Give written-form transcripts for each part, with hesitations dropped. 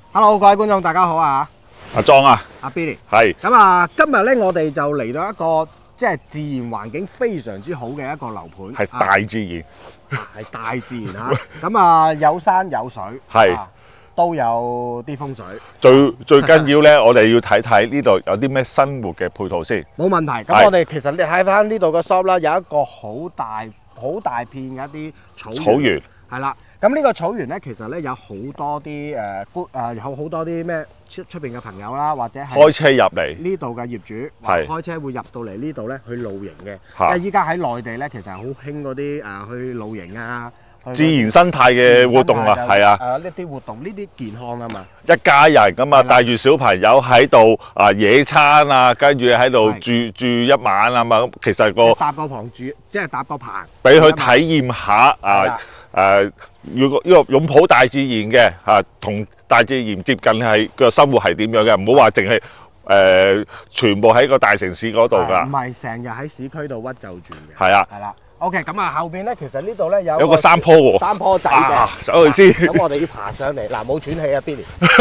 Hello， 各位觀眾大家好啊！ 阿莊啊， 阿 Billy 係咁啊，今日咧我哋就嚟到一個即係自然環境非常之好嘅一個樓盤， 係大自然， 係大自然嚇。咁啊，有山有水， 係都有啲風水。 最緊要咧，我哋要睇睇呢度有啲咩生活嘅配套先。 冇問題。咁我哋其實你睇翻呢度個 shop 啦，有一個好大片嘅一啲草原，係啦。咁呢個草原咧，其實咧有好多啲有好多啲咩出邊嘅朋友啦，或者係開車入嚟呢度嘅業主， 係開車會入到嚟呢度咧去露營嘅。因為依家喺內地咧，其實好興嗰啲去露營啊， 自然生態嘅活動啊，係啊。 呢啲活動呢啲健康啊嘛。 一家人咁啊，帶住小朋友喺度野餐啊，跟住喺度住一晚啊嘛。咁其實搭個棚住，即係搭個棚， 俾佢體驗下如果呢個擁抱大自然嘅同大自然接近係個生活係點樣嘅，唔好話淨係全部喺個大城市嗰度㗎。唔係成日喺市區度屈就住嘅。 係啊。 係啦。OK， 咁啊後邊咧，其實呢度咧有個山坡喎。 山坡仔嘅。 上去先。 咁我哋要爬上嚟，嗱冇喘氣啊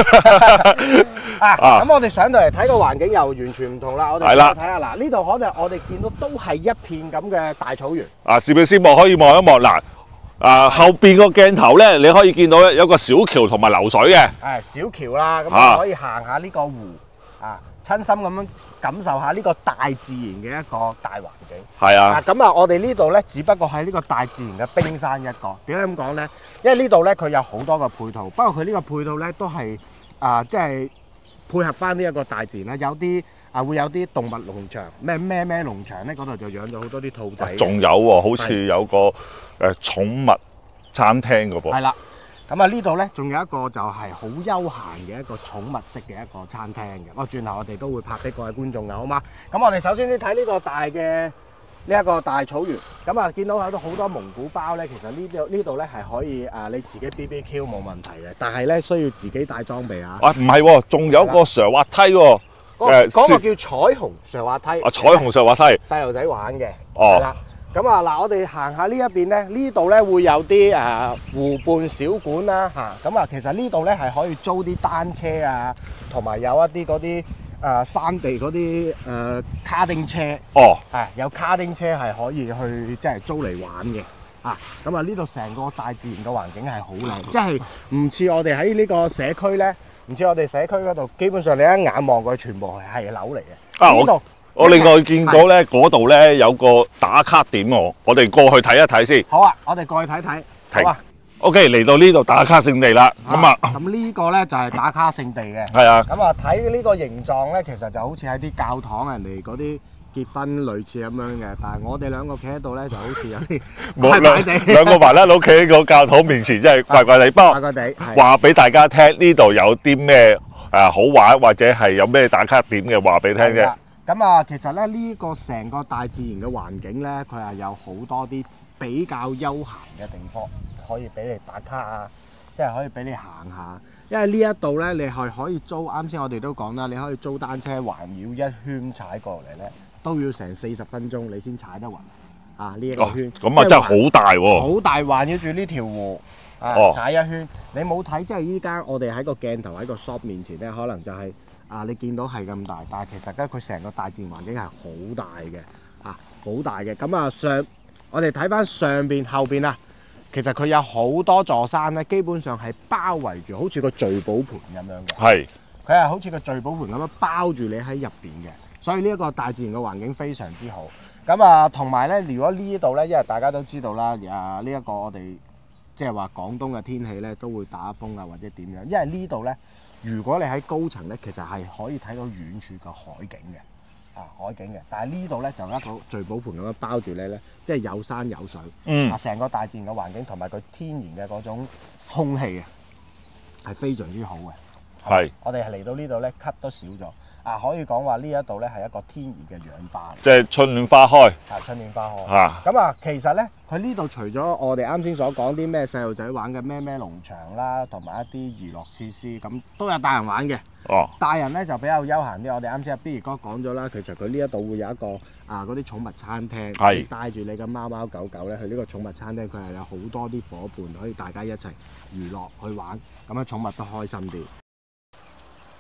Billy。咁我哋上到嚟睇個環境又完全唔同啦。我哋睇下嗱，呢度可能我哋見到都係一片咁嘅大草原。 攝影師望可以望一望嗱。後邊個鏡頭咧，你可以見到有個小橋同埋流水嘅。 小橋啦，咁可以行下呢個湖親身咁樣感受下呢個大自然嘅一個大環境。係啊。咁啊，我哋呢度咧，只不過係呢個大自然嘅冰山一角。點解咁講咧？因為呢度咧，佢有好多個配套，不過佢呢個配套咧都係即係配合翻呢一個大自然啦。有啲會有啲動物農場，咩農場咧，嗰度就養咗好多啲兔仔。仲有喎，好似有個寵物餐廳㗎噃。係啦。咁啊，呢度咧仲有一個就係好悠閒嘅一個寵物式嘅一個餐廳嘅。轉頭我哋都會拍俾各位觀眾嘅，好嗎？咁我哋首先先睇呢個大嘅呢一個大草原。咁啊，見到有好多蒙古包咧，其實呢度咧係可以你自己 BBQ 冇問題嘅，但係咧需要自己帶裝備啊。唔係喎，仲有個上滑梯喎。嗰個叫彩虹上滑梯。彩虹上滑梯。細路仔玩嘅。係啦。咁啊嗱，我哋行下呢一邊咧，呢度咧會有啲湖畔小館啦嚇。咁啊，其實呢度咧係可以租啲單車啊，同埋有一啲嗰啲山地嗰啲卡丁車。有卡丁車係可以去即係租嚟玩嘅。咁啊，呢度成個大自然嘅環境係好靚，即係唔似我哋喺呢個社區咧，唔似我哋社區嗰度，基本上你一眼望過去，全部係樓嚟嘅。呢度。我另外見到咧，嗰度咧有個打卡點喎，我哋過去睇一睇先。好啊，我哋過去睇睇。好啊。OK， 嚟到呢度打卡聖地啦。咁呢個咧就係打卡聖地嘅。係啊。咁啊，睇呢個形狀咧，其實就好似喺啲教堂人哋嗰啲結婚類似咁樣嘅，但係我哋兩個企喺度咧，就好似有啲怪怪地。兩個麻甩佬企喺個教堂面前，真係怪怪地。不過怪怪地。話俾大家聽，呢度有啲咩好玩，或者係有咩打卡點嘅，話俾你聽啫。咁啊，其實咧呢個成個大自然嘅環境咧，佢係有好多啲比較悠閒嘅地方，可以俾你打卡啊，即係可以俾你行下。因為呢一度咧，你係可以租，啱先我哋都講啦，你可以租單車環繞一圈踩過嚟咧，都要成40分鐘你先踩得勻呢一個圈。咁啊，真係好大喎！好大，環繞住呢條湖踩一圈。你冇睇，即係依家我哋喺個鏡頭喺個 shop 面前咧，可能就係。你見到係咁大，但係其實咧佢成個大自然環境係好大嘅，好大嘅。咁啊我哋睇翻上邊、後邊啊，其實佢有好多座山咧，基本上係包圍住，好似個聚寶盆咁樣嘅。係，佢係好似個聚寶盆咁樣包住你喺入邊嘅，所以呢一個大自然嘅環境非常之好。咁啊，同埋咧，如果呢度咧，因為大家都知道啦，呢一個我哋即係話廣東嘅天氣咧，都會打風啊或者點樣，因為呢度咧。如果你喺高層咧，其實係可以睇到遠處個海景嘅，海景嘅。但係呢度咧就一個聚寶盆咁樣包住你咧，即係有山有水，成個大自然嘅環境同埋佢天然嘅嗰種空氣係非常之好嘅。係，我哋係嚟到呢度咧，咳都少咗。可以講話呢一度咧係一個天然嘅氧吧，即係春暖花開。春暖花開。咁其實咧，佢呢度除咗我哋啱先所講啲咩細路仔玩嘅咩農場啦，同埋一啲娛樂設施，咁都有大人玩嘅。大人咧就比較休閒啲。我哋啱先阿 Billy 哥講咗啦，其實佢呢一度會有一個嗰啲寵物餐廳，係帶住你嘅貓貓狗狗咧去呢個寵物餐廳，佢係有好多啲伙伴可以大家一齊娛樂去玩，咁樣寵物都開心啲。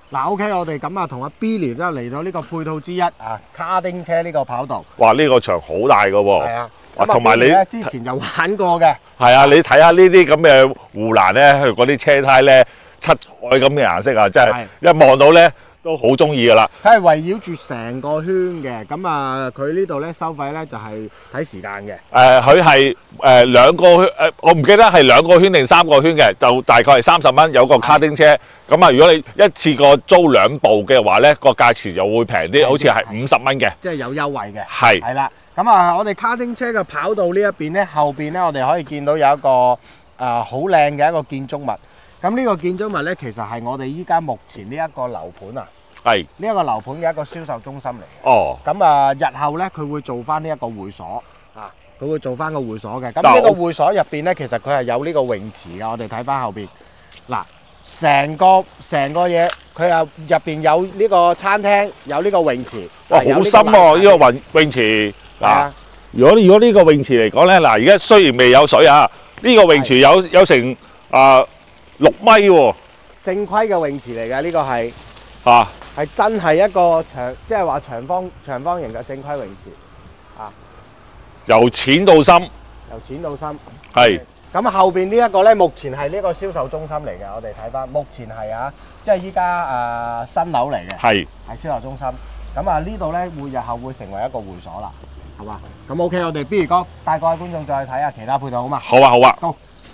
嗱 ，OK， 我哋咁啊，同阿 Billy 都嚟到呢個配套之一啊，卡丁車呢個跑道。 哇！呢個場好大㗎喎。 係啊。 同埋你之前就玩過嘅。 係啊，你睇下呢啲咁嘅護欄咧，佢嗰啲車胎咧，七彩咁嘅顏色啊，真係一望到咧都好中意㗎啦。 佢係圍繞住成個圈嘅，咁啊，佢呢度咧收費咧就係睇時間嘅。 佢係兩個圈，我唔記得係2個圈定3個圈嘅，就大概係30蚊有個卡丁車。咁啊，如果你一次過租2部嘅話咧，個價錢就會平啲，好似係50蚊嘅， 即係有優惠嘅。 係。 係啦。咁啊，我哋卡丁車嘅跑道呢一邊咧，後邊咧，我哋可以見到有一個好靚嘅一個建築物。咁呢個建築物咧，其實係我哋依家目前呢一個樓盤啊， 係呢一個樓盤嘅一個銷售中心嚟嘅。 哦。 咁啊，日後咧佢會做翻呢一個會所啊，佢會做翻個會所嘅。咁呢個會所入邊咧，其實佢係有呢個泳池嘅。我哋睇翻後邊，嗱，成個嘢，佢係入邊有呢個餐廳，有呢個泳池。 哇，好深喎！呢個泳池。嗱，如果呢個泳池嚟講咧，嗱，而家雖然未有水啊，呢個泳池有成6米喎。 正規嘅泳池嚟嘅，呢個係係真係一個即係話長方形嘅正規泳池啊。 由淺到深。 由淺到深。 係。 咁後邊呢一個咧，目前係呢個銷售中心嚟嘅。我哋睇翻，目前係啊，即係依家新樓嚟嘅。係銷售中心。咁啊，呢度咧日後會成為一個會所啦。好嘛，咁 OK， 我哋不如講帶各位觀眾再睇下其他配套好嘛？ 好啊，好啊。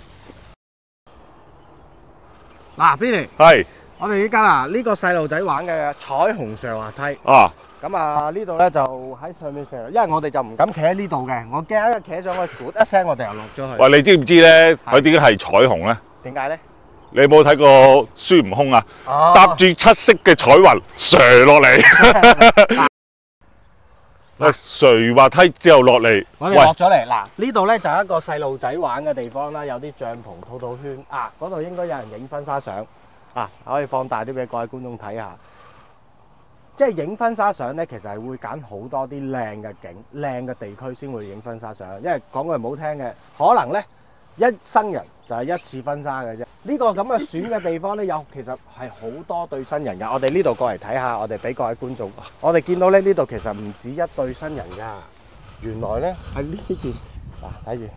嗱 ，Billy， 係， 我哋依家啊呢個細路仔玩嘅彩虹上滑梯。 啊。 咁啊呢度咧就喺上面上，因為我哋就唔敢企喺呢度嘅，我驚一企上去，噗一聲我哋又落咗去。 喂，你知唔知咧？佢點解係彩虹咧？ 點解咧？ 你有冇睇過孫悟空啊？搭住7色嘅彩雲射落嚟。垂滑梯之後落嚟， 我哋落咗嚟。嗱，呢度咧就係一個細路仔玩嘅地方啦，有啲帳篷、套圈啊，嗰度應該有人影婚紗相啊，可以放大啲俾各位觀眾睇下。即係影婚紗相咧，其實係會揀好多啲靚嘅景、靚嘅地區先會影婚紗相，因為講句唔好聽嘅，可能咧一生人就係一次婚紗嘅啫。呢個咁嘅選嘅地方咧，其實係好多對新人㗎。我哋呢度過嚟睇下，我哋俾各位觀眾，我哋見到咧呢度其實唔止一對新人㗎。原來咧喺呢邊嗱，睇住。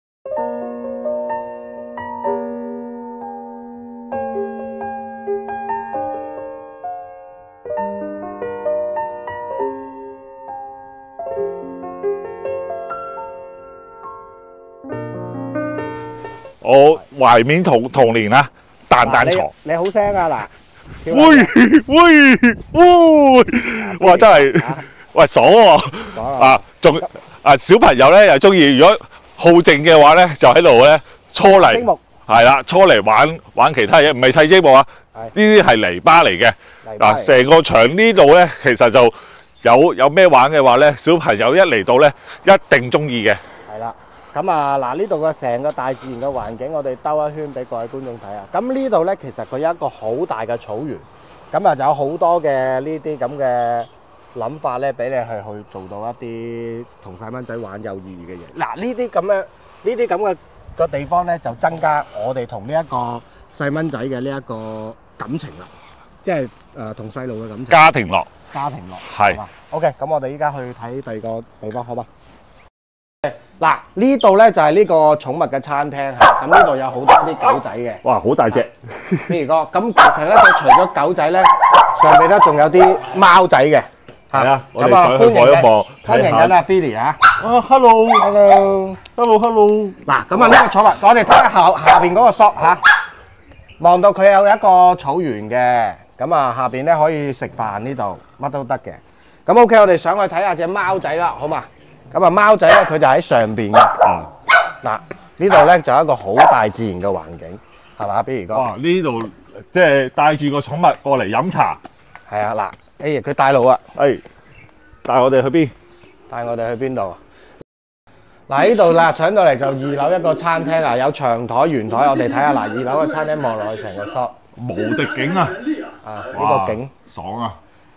我懷緬童年啊，彈彈床。 你好聲啊嗱！ 喂，哇真係，喂爽喎！啊，仲小朋友咧又中意，如果好靜嘅話咧，就喺度咧搓泥，係啦，搓泥玩其他嘢，唔係砌積木啊，呢啲係泥巴嚟嘅。嗱，成個場呢度咧，其實就有咩玩嘅話咧，小朋友一嚟到咧，一定中意嘅。 係啦。咁啊，嗱呢度嘅成個大自然嘅環境，我哋兜一圈俾各位觀眾睇下。咁呢度咧，其實佢有一個好大嘅草原，咁啊就有好多嘅呢啲咁嘅諗法咧，俾你去做到一啲同細蚊仔玩有意義嘅嘢。嗱呢啲咁嘅個地方咧，就增加我哋同呢一個細蚊仔嘅呢一個感情啦，即係同細路嘅感情。 家庭樂。 係。OK， 咁我哋依家去睇第二個地方，好嘛？嗱，呢度咧就係呢個寵物嘅餐廳嚇，咁呢度有好多啲狗仔嘅。 哇，好大隻！ 譬如講，咁其實咧，佢除咗狗仔咧，上邊咧仲有啲貓仔嘅。 係啊，我哋上去望一望， 歡迎緊阿 Billy 啊！ 啊 ，hello。 嗱，咁啊呢個寵物，我哋睇下下邊嗰個 shop 嚇，望到佢有一個草原嘅，咁啊下邊咧可以食飯呢度，乜都得嘅。咁 OK，我哋上去睇下隻貓仔啦，好嘛？咁啊貓仔咧，佢就喺上邊嘅。嗱，呢度咧就有一個好大自然嘅環境，係嘛？比如講， 哇！呢度即係帶住個寵物過嚟飲茶。 係啊，嗱，佢帶路啊。 帶我哋去邊？ 帶我哋去邊度？嗱，呢度啦，上到嚟就2樓一個餐廳啦，有長台、圓台，我哋睇下嗱，2樓嘅餐廳望落去成個 shop。 無敵景啊！ 啊，呢個景爽啊！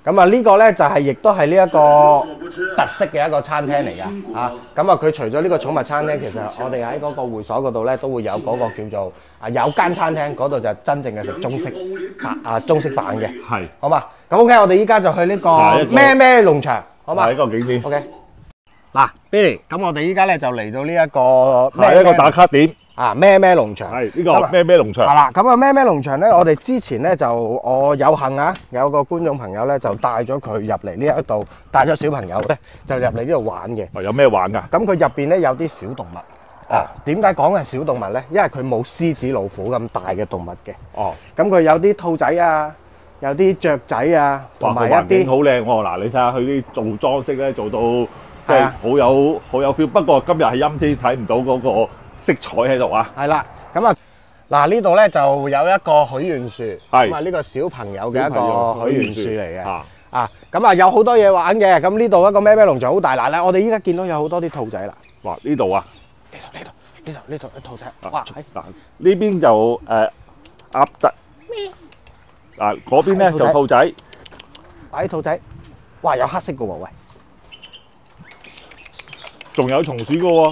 咁啊呢個咧就係亦都係呢一個特色嘅一個餐廳嚟㗎啊！咁啊佢除咗呢個寵物餐廳，其實我哋喺嗰個會所嗰度咧都會有嗰個叫做有間餐廳，嗰度就真正嘅食中式中式飯嘅。係，好嘛？咁 OK， 我哋依家就去呢個咩咩農場，好嘛？ 係一個景點。 OK。嗱 ，Billy， 咁我哋依家咧就嚟到呢一個係一個打卡點。 咩咩農場係呢個咩咩農場係啦，咁啊咩咩農場咧，我哋之前咧就我有幸有個觀眾朋友咧就帶咗佢入嚟呢一度，帶咗小朋友咧就入嚟呢度玩嘅。 有咩玩㗎？ 咁佢入邊咧有啲小動物。點解講係小動物咧？因為佢冇獅子老虎咁大嘅動物嘅。咁佢有啲兔仔啊，有啲雀仔啊，同埋一啲好靚喎。嗱，你睇下佢啲做裝飾咧，做到即係好有 feel。不過今日係陰天，睇唔到嗰個色彩喺度啊！係啦，咁啊，嗱呢度咧就有一個許願樹，咁啊呢個小朋友嘅一個許願樹嚟嘅，咁啊有好多嘢玩嘅，咁呢度一個咩咩農場好大嗱咧，我哋依家見到有好多啲兔仔啦， 哇！呢度啊， 呢度啲兔仔，哇！ 嗱呢邊就鴨仔，嗱嗰邊咧就兔仔， 啲兔仔，哇有黑色嘅喎，喂， 仲有松鼠嘅喎。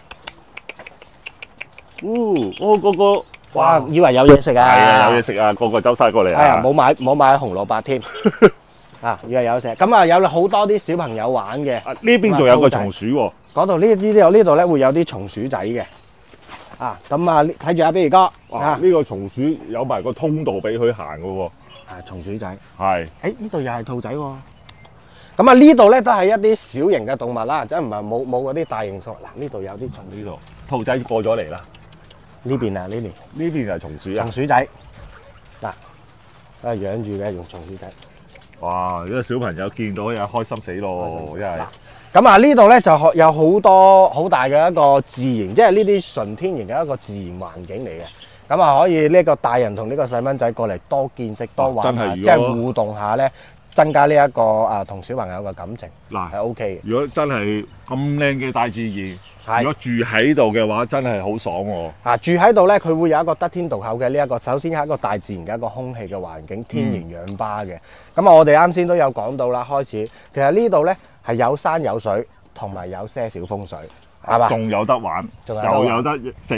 個哇！以為有嘢食啊！ 係啊，有嘢食啊！個走晒過嚟啊！ 係啊，冇買紅蘿蔔添以為有食。咁啊，有好多啲小朋友玩嘅。 呢邊仲有個松鼠喎。 嗰度呢度咧會有啲松鼠仔嘅。咁啊，睇住阿 Billy 哥。 呢個松鼠有埋個通道俾佢行嘅喎。 松鼠仔。 係。 呢度又係兔仔喎。咁啊，呢度咧都係一啲小型嘅動物啦，即係唔係冇嗰啲大型動物。嗱，呢度有啲呢度兔仔過咗嚟啦。 呢邊啊，呢邊係松鼠啊！ 松鼠仔嗱，都係養住嘅，用松鼠仔。 哇！呢個小朋友見到又開心死咯，真係。 咁啊，呢度咧就有好多好大嘅一個自然，即係呢啲純天然嘅一個自然環境嚟嘅。咁啊，可以呢個大人同呢個細蚊仔過嚟多見識、多玩下，即係互動下咧，增加呢一個同小朋友嘅感情。嗱，係 OK 嘅。 如果真係咁靚嘅大自然，如果住喺度嘅話，真係好爽喎！ 住喺度咧，佢會有一個得天獨厚嘅呢一個，首先係一個大自然嘅一個空氣嘅環境，天然氧吧嘅。咁我哋啱先都有講到啦，開始其實呢度咧係有山有水，同埋有些少風水，係嘛？ 仲有得玩，又有得食。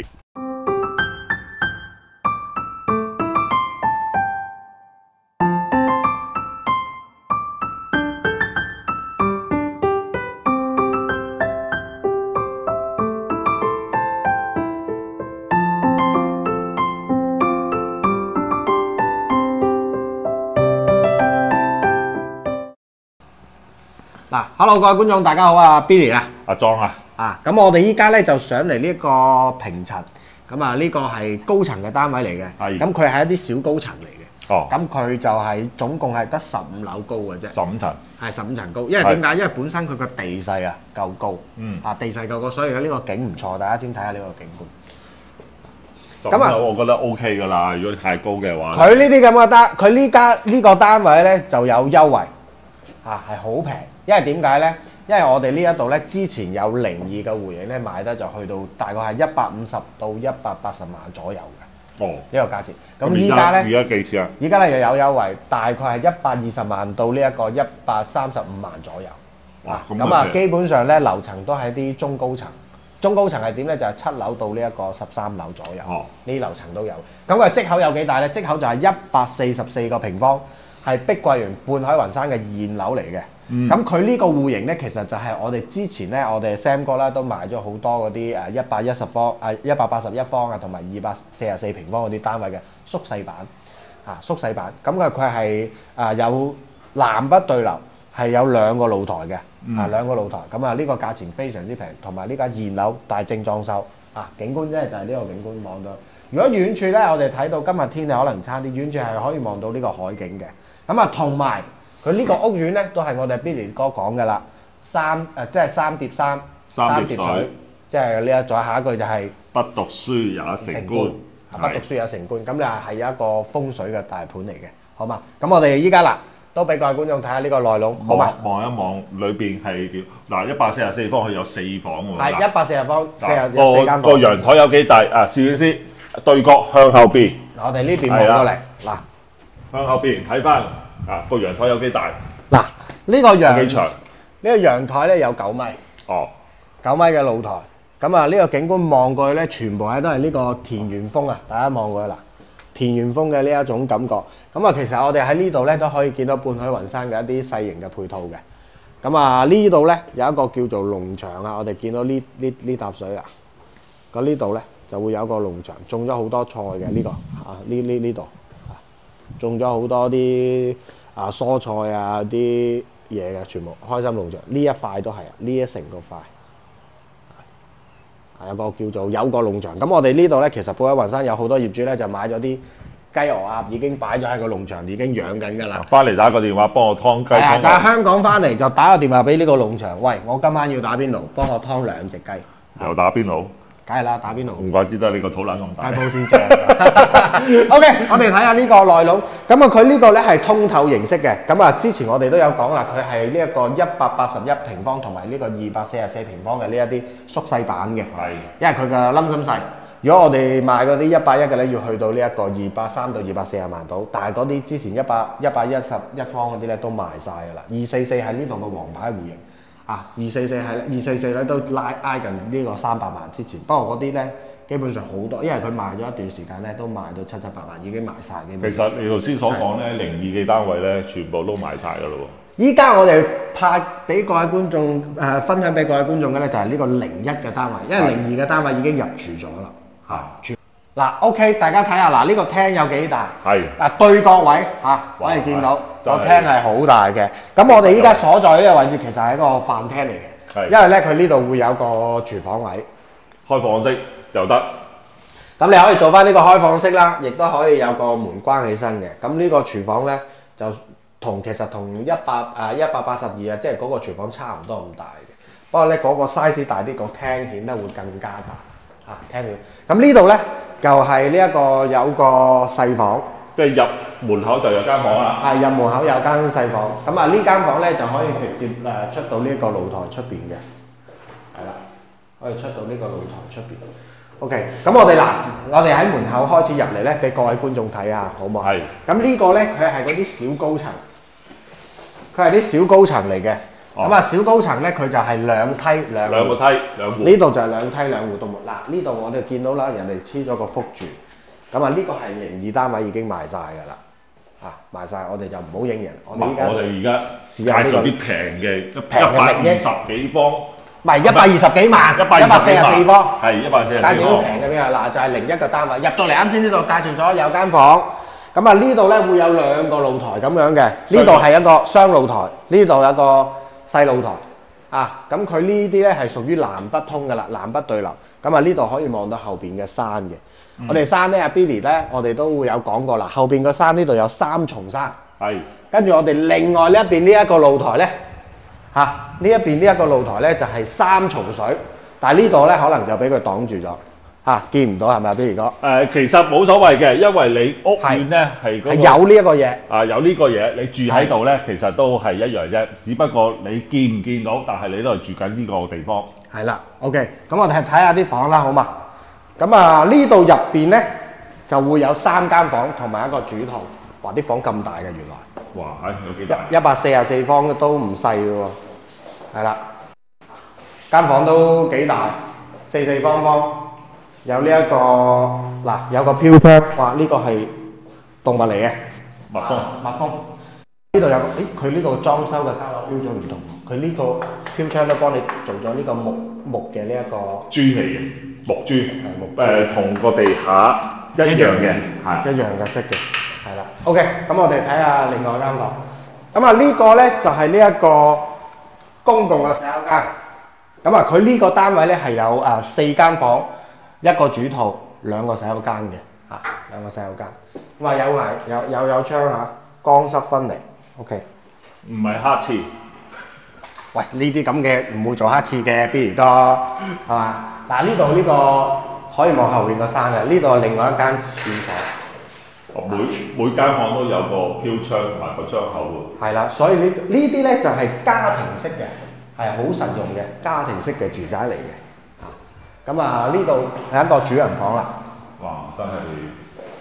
Hello 各位觀眾，大家好啊 ，Billy 啊， 阿莊啊， 咁我哋依家咧就上嚟呢一個平層，咁啊呢個係高層嘅單位嚟嘅，咁佢係一啲小高層嚟嘅，咁佢就係總共係得15樓高嘅啫 ，15層， 係15層高，因為點解？因為本身佢個地勢夠高，地勢夠高，所以呢個景唔錯，大家先睇下呢個景觀。 咁啊，我覺得 OK 㗎啦，如果太高嘅話， 佢呢啲咁嘅佢呢個單位咧就有優惠，係好平。因為點解咧？因為我哋呢一度咧，之前有02嘅回應咧，買得就去到大概係150到180萬左右嘅。呢個價錢。咁依家咧， 而家幾錢啊？ 依家咧又有優惠，大概係120萬到呢一個135萬左右。咁啊，基本上咧樓層都係啲中高層。中高層係點咧？就係7樓到呢一個13樓左右。呢啲樓層都有。咁佢積口有幾大咧？積口就係144個平方，係碧桂園半海雲山嘅現樓嚟嘅。咁佢呢個戶型咧，其實就係我哋之前咧，我哋 Sam 哥啦都買咗好多嗰啲110方、181方同埋244平方嗰啲單位嘅縮細版，縮細版。咁佢係有南北對流，係有2個露台嘅，2個露台。咁呢個價錢非常之平，同埋呢間現樓大正裝修，景觀咧就係呢個景觀望到。如果遠處咧，我哋睇到今日天氣可能差啲，遠處係可以望到呢個海景嘅。咁同埋。佢呢個屋苑咧，都係我哋 Billy 哥講嘅啦，即係三疊水，即係呢再下一句就係不讀書也成官， 不讀書也成官。咁你係一個風水嘅大盤嚟嘅，好嘛？咁我哋依家嗱都俾各位觀眾睇下呢個內籠，好嘛？ 望一望裏邊係點？嗱，144方佢有4房喎。 係140方，4間房。 個陽台有幾大？攝影師對角向後邊。 我哋呢邊望過嚟，嗱， 向後邊睇翻。個陽台有幾大？ 嗱，呢個陽幾長？ 呢個陽台咧有9米。 哦 ，9米嘅露台。咁啊，呢個景觀望過去咧，全部都係呢個田園風啊！大家望過去嗱，田園風嘅呢一種感覺。咁啊，其實我哋喺呢度咧都可以見到半海雲山嘅一啲細型嘅配套嘅。咁啊，呢度咧有一個叫做農場啊，我哋見到呢沓水啊，咁呢度咧就會有一個農場，種咗好多菜嘅呢個啊，呢度啊，種咗好多啲蔬菜啊啲嘢嘅，全部開心農場呢一塊都係啊，呢一成個塊。有個叫做有個農場，咁我哋呢度咧，其實寶海雲山有好多業主咧就買咗啲雞鵝鴨，已經擺咗喺個農場，已經養緊㗎啦。 翻嚟打個電話幫我劏雞。 係就喺香港翻嚟就打個電話俾呢個農場，喂，我今晚要打邊爐，幫我劏2隻雞。 又打邊爐？ 梗係啦，打邊爐。 唔怪之得你個肚腩咁大。 雞煲先正。OK， 我哋睇下呢個內籠。咁啊，佢呢個咧係通透形式嘅。咁啊，之前我哋都有講啦，佢係呢一個181平方同埋呢個244平方嘅呢一啲縮細版嘅。係。因為佢嘅冧心細。如果我哋賣嗰啲110嘅咧，要去到呢一個230到240萬到。但係嗰啲之前111方嗰啲咧都賣晒㗎啦。244係呢度嘅王牌戶型。244咧都挨近呢個300萬之前，不過嗰啲咧基本上好多，因為佢賣咗一段時間咧，都賣到700萬，已經賣晒嘅。 其實你頭先所講咧，02嘅單位咧，全部都賣晒㗎咯喎。 依家我哋派俾各位觀眾分享俾各位觀眾嘅咧，就係呢個01嘅單位，因為02嘅單位已經入住咗啦。嗱 ，OK， 大家睇下嗱，呢個廳有幾大？係對角位可以見到個廳係好大嘅。咁我哋依家所在呢個位置其實係一個飯廳嚟嘅，因為咧佢呢度會有個廚房位， 開放式又得。 咁你可以做翻呢個開放式啦，亦都可以有個門關起身嘅。咁呢個廚房咧就其實同182啊，即係嗰個廚房差唔多咁大嘅。不過咧嗰個 size 大啲，個廳顯得會更加大廳面。咁呢度咧。就係呢一個有個細房， 即係入門口就有間房啦。 入門口有間細房，咁啊呢間房咧就可以直接出到呢個露台出邊嘅，係啦，可以出到呢個露台出邊。OK， 咁我哋喺門口開始入嚟咧，俾各位觀眾睇下，好唔好？係。咁呢個咧，佢係嗰啲小高層，佢係啲小高層嚟嘅。咁啊，小高層咧，佢就係兩個梯兩戶。呢度就係兩梯兩戶到門。嗱，呢度我哋見到啦，人哋黐咗個福住。咁啊，呢個係02單位已經賣晒㗎啦。賣晒，我哋就唔好影人。我哋而家介紹啲平嘅120幾方， 唔係120幾萬，144方。 係144。 介紹啲平嘅邊啊？嗱，就係01嘅單位。入到嚟啱先呢度介紹咗有間房。咁啊，呢度咧會有2個露台咁樣嘅。呢度係一個雙露台，呢度有一個細露台咁佢呢啲咧係屬於南北通㗎啦，南北對流。咁啊呢度可以望到後邊嘅山嘅。我哋山咧，阿 Billy 咧，我哋都會有講過啦。後邊個山呢度有3重山。係。跟住我哋另外呢一邊呢一個露台咧，呢一邊呢一個露台咧就係3重水，但係呢度咧可能就俾佢擋住咗。見唔到係咪啊，Billy哥？ 其實冇所謂嘅，因為你屋苑咧係有呢一個嘢。 有呢個嘢，你住喺度咧，其實都係一樣啫。只不過你見唔見到，但係你都係住緊呢個地方。 係啦 ，OK。咁我哋睇下啲房啦，好嘛？咁啊，呢度入邊咧就會有3間房同埋一個主堂。哇！啲房咁大嘅原來。 哇！有幾大 ？144方都唔細嘅喎。係啦，間房都幾大，4方方。有呢一個有個飄窗，哇！呢個係動物嚟嘅， 蜜蜂。 蜜蜂。呢度有個，佢呢個裝修嘅交樓標準唔同，佢呢個飄窗都幫你做咗呢個木嘅呢一個磚嚟嘅，木磚。係木。同個地下一樣嘅，係一樣嘅色嘅，係啦。OK， 咁我哋睇下另外一間房。咁啊，呢個咧就係呢一個公共嘅洗手間。咁啊，佢呢個單位咧係有4間房。1個主套，2個洗手間嘅，2個洗手間。哇，有窗乾濕分離 ，OK。 唔係黑廁。 喂，呢啲咁嘅唔會做黑廁嘅 ，Billy 哥係嘛？嗱，呢度呢個可以望後邊個山嘅，呢度係另外一間廁所。 每間房都有個飄窗同埋個窗口喎。 係啦，所以呢啲咧就係家庭式嘅，係好實用嘅家庭式嘅住宅嚟嘅。咁啊，呢度係一個主人房啦。 哇！真係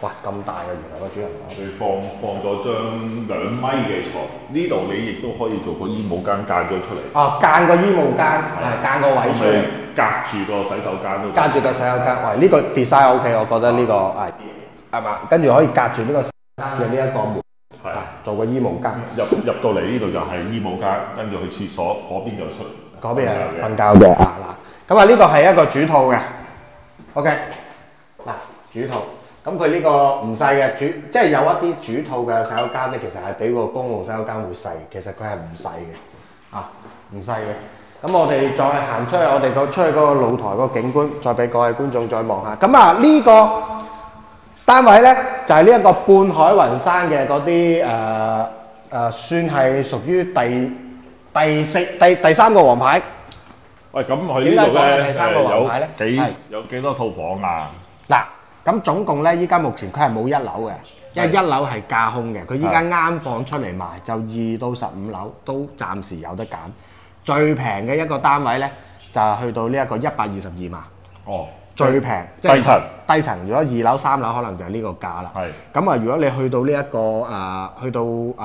哇！咁大嘅原來個主人房。 你放咗張2米嘅床，呢度你亦都可以做個衣帽間間咗出嚟。 哦，間個衣帽間，間個位出嚟， 隔住個洗手間都。 隔住個洗手間，喂，呢個 design OK， 我覺得呢個係嘛？跟住可以隔住呢個洗手間嘅呢一個門，做個衣帽間。 入到嚟呢度就係衣帽間，跟住去廁所嗰邊就出。 嗰邊係瞓覺嘅啊嗱，咁啊呢個係一個主套嘅 ，OK 嗱主套。咁佢呢個唔細嘅即係有一啲主套嘅洗手間咧，其實係比個公共洗手間會細，其實佢係唔細嘅，唔細嘅。咁我哋再行出去，我哋出去嗰個露台嗰個景觀，再俾各位觀眾再望下。咁啊呢個單位咧就係呢一個半海雲山嘅嗰啲算係屬於第三個黃牌。 喂，咁佢呢度咧第三個黃牌咧有幾多套房啊？ 嗱。咁總共咧，依家目前佢係冇1樓嘅，因為1樓係架空嘅。佢依家啱放出嚟賣，就2到15樓都暫時有得揀。最平嘅一個單位咧，就係去到呢一個122萬。哦，最平即係低層。如果2樓、3樓可能就係呢個價啦。係。咁啊，如果你去到呢一個去到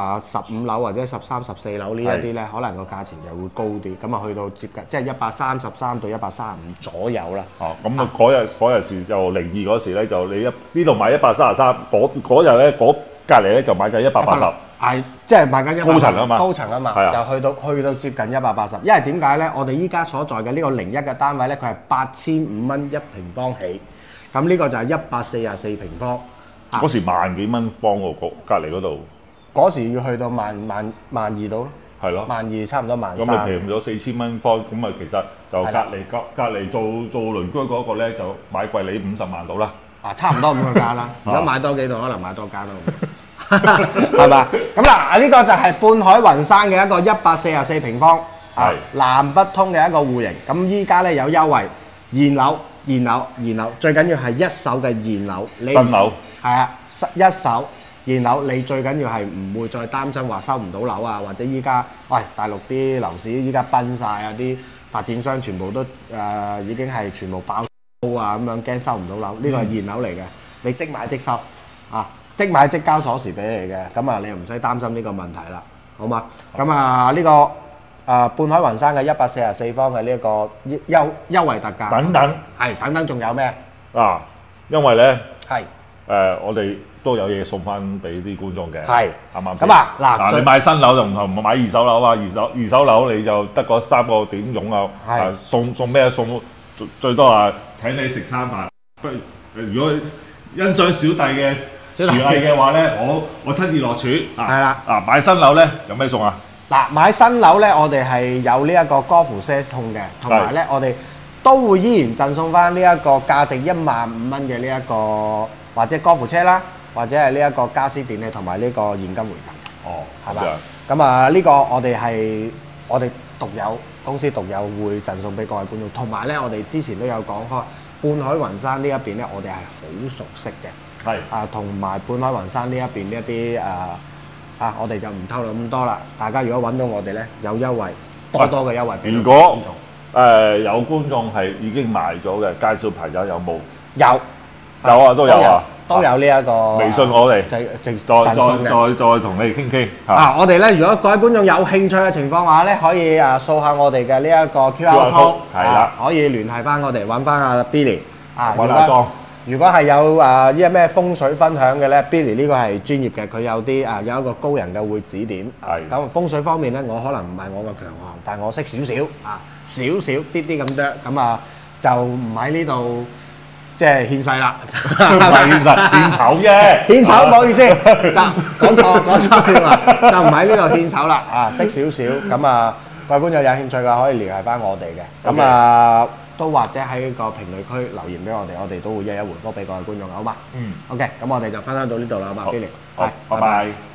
15樓或者13、14樓呢一啲咧，可能個價錢就會高啲。咁啊，去到接近即係133到135左右啦。哦，咁啊嗰日時就02嗰時咧，就你呢度買133，嗰日咧隔離咧就買緊180。係，即係買緊高層啊嘛，高層啊嘛，就去到接近180。因為點解咧？我哋依家所在嘅呢個01嘅單位咧，佢係8500蚊1平方起，咁呢個就係144平方。嗰時萬幾蚊方喎，隔離嗰度。嗰時要去到萬二度咯。係咯。12000差唔多13000。咁咪平咗4000蚊方，咁啊其實就隔離做鄰居嗰個咧就買貴你50萬到啦。差唔多咁個價啦。如果買多幾度，可能買多間咯。係嘛？咁嗱，呢個就係半海雲山嘅一個144平方，南北通嘅一個戶型。咁依家咧有優惠，現樓，最緊要係一手嘅現樓。新樓係啊，一手現樓，你最緊要係唔會再擔心話收唔到樓啊，或者依家大陸啲樓市依家崩晒啊，啲發展商全部都已經係全部爆煲啊，咁樣驚收唔到樓。呢個係現樓嚟嘅，你即買即收啊！即買即交鎖匙俾你嘅，咁啊你又唔使擔心呢個問題啦，好嘛？咁啊呢個半海雲山嘅144方嘅呢一個優惠特價，等等仲有咩？因為咧我哋都有嘢送翻俾啲觀眾嘅，啱啱？咁嗱，你買新樓就唔同買二手樓啊，二手樓你就得嗰3個點擁有，送咩？送最多請你食餐飯。不如果欣賞小弟嘅廚藝嘅話咧，我親自落廚。係啦。買新樓咧有咩送啊？買新樓咧，我哋係有呢一個高爾夫車送嘅，同埋咧我哋都會依然贈送翻呢一個價值15000蚊嘅呢一個或者高爾夫車啦，或者係呢一個家私電器同埋呢個現金回贈。哦，係嘛？咁呢個我哋公司獨有會贈送俾各位觀眾，同埋咧我哋之前都有講開半海雲山呢一邊咧，我哋係好熟悉嘅。同埋半海雲山呢一邊呢一啲我哋就唔透露咁多啦。大家如果揾到我哋咧，有優惠，多嘅優惠俾觀眾。如果有觀眾係已經買咗嘅，介紹朋友有冇？有都有啊，都有呢一個微信我哋，再同你哋傾傾。我哋咧，如果各位觀眾有興趣嘅情況下咧，可以掃下我哋嘅呢一個 QR code，係啦，可以聯繫翻我哋，揾翻阿 Billy。如果係有呢啲咩風水分享嘅咧 ，Billy 呢個係專業嘅，佢有啲有一個高人嘅會指點。咁風水方面咧，我可能唔係我嘅強項，但係我識少少啲咁多，咁就唔喺呢度即係獻世啦。唔係獻世，獻醜啫。獻醜唔好意思，就講錯先話，就唔喺呢度獻醜啦。識少少，咁各位觀眾有興趣嘅可以聯繫翻我哋嘅。咁都或者喺個評論區留言俾我哋都會一一回覆俾各位觀眾，好嘛？OK，咁我哋就分享到呢度啦，好嘛 ，Billy，拜拜。